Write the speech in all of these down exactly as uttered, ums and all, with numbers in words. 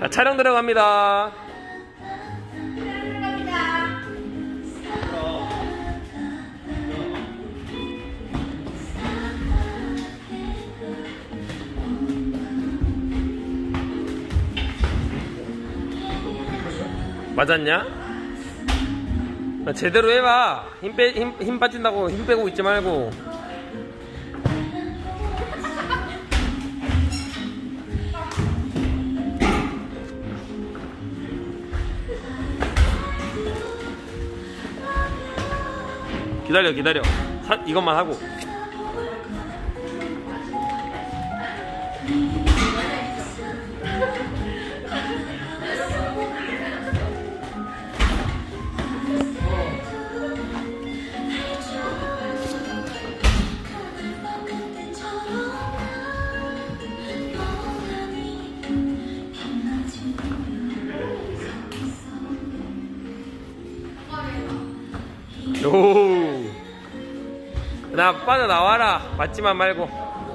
자, 촬영 들어갑니다. 맞았냐? 제대로 해봐. 힘 빼, 힘, 힘 빠진다고 힘 빼고 있지 말고. 기다려, 기다려. 사, 이것만 하고. 오, 나 빠져나와라. 맞지만 말고.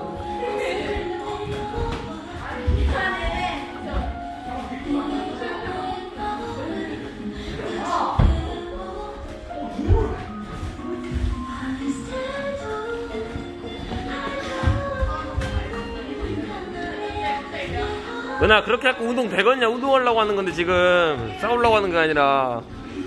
누나 그렇게 하고 운동 되겠냐? 운동하려고 하는 건데 지금 싸우려고 하는 게 아니라.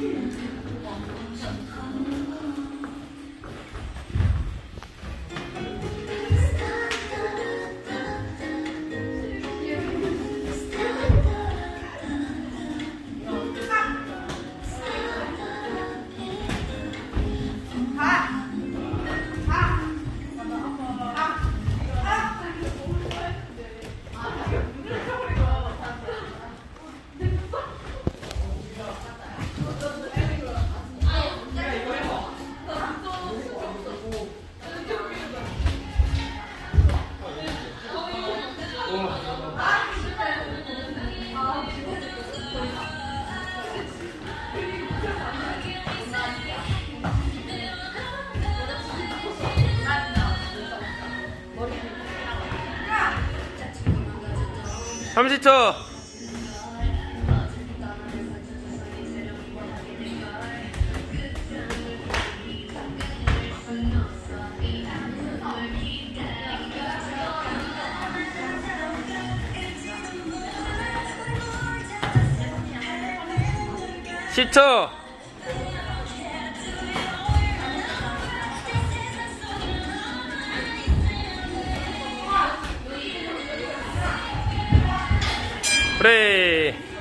삼십 초. 십 초. 그래.